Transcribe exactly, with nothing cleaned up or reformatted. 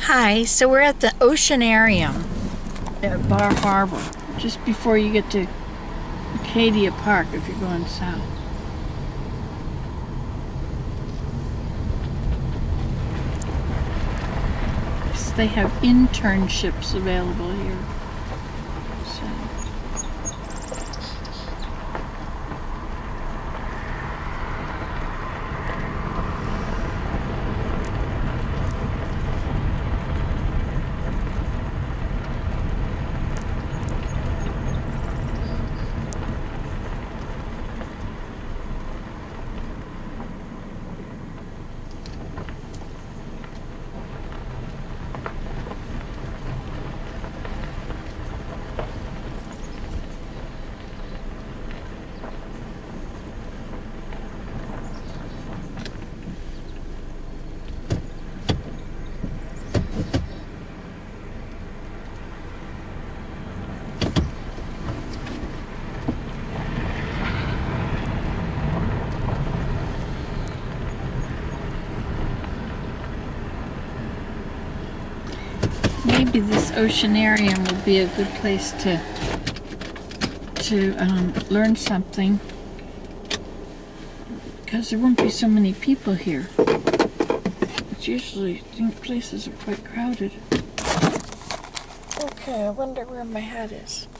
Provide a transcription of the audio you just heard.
Hi, so we're at the oceanarium at Bar Harbor, just before you get to Acadia Park if you're going south. So they have internships available here. So. Maybe this oceanarium will be a good place to to um, learn something, because there won't be so many people here. It's usually, I think places are quite crowded. Okay, I wonder where my hat is.